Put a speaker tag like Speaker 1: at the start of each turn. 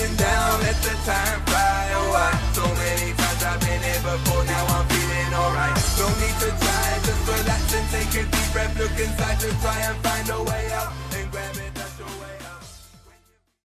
Speaker 1: going down, let the time fly. Oh, so many times I've been here before, now I'm feeling alright. No need to try, just relax and take a deep breath. Look inside to try and find a way out.